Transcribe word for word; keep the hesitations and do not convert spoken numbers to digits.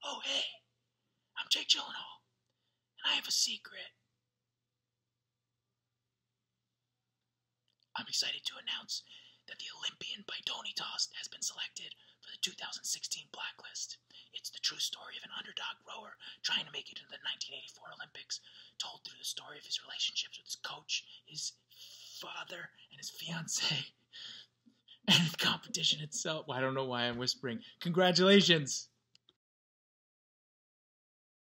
Oh, hey, I'm Jake Gyllenhaal, and I have a secret. I'm excited to announce that the Olympian by Tost has been selected for the two thousand sixteen Blacklist. It's the true story of an underdog rower trying to make it into the nineteen eighty-four Olympics, told through the story of his relationships with his coach, his father, and his fiancée, and the competition itself. Well, I don't know why I'm whispering. Congratulations!